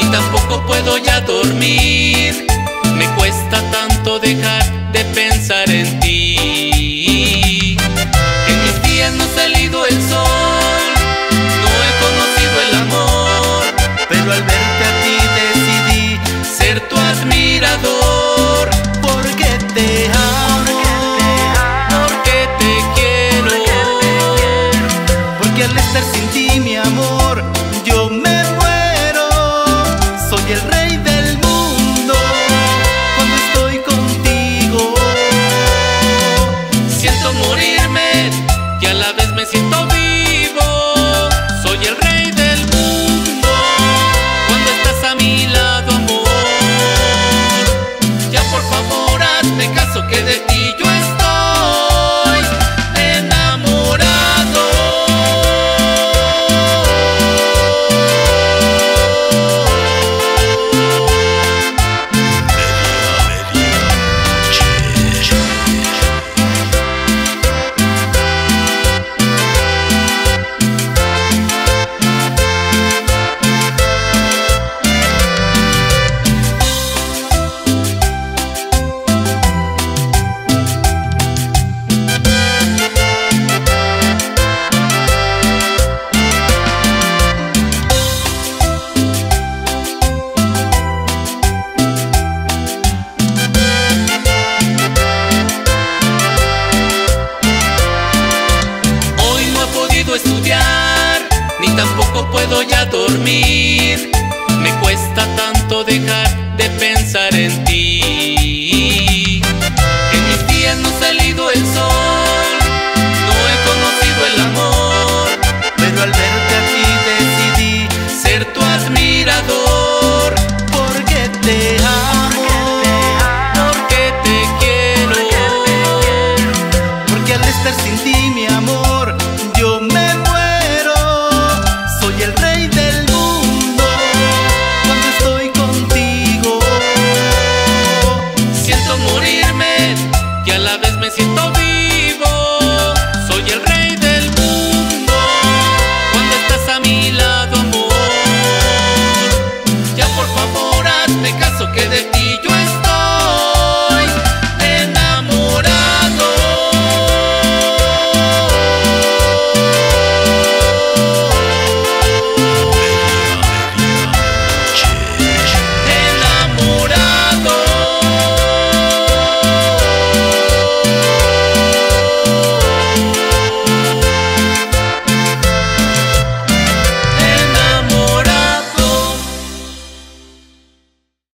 tampoco puedo ya dormir. Me cuesta tanto dejar de pensar en ti. En mis días no ha salido el sol, no he conocido el amor, pero al verte a ti decidí ser tu admirador. Porque te amo, porque te quiero, porque al estar sin ti, mi amor, yo me muero. Soy el rey del mundo cuando estoy contigo. siento morirme y a la vez me siento vivo. Soy el rey del mundo cuando estás a mi lado, amor. Ya por favor hazme caso que de ti yo estoy enamorado. Estudiar, ni tampoco puedo ya dormir.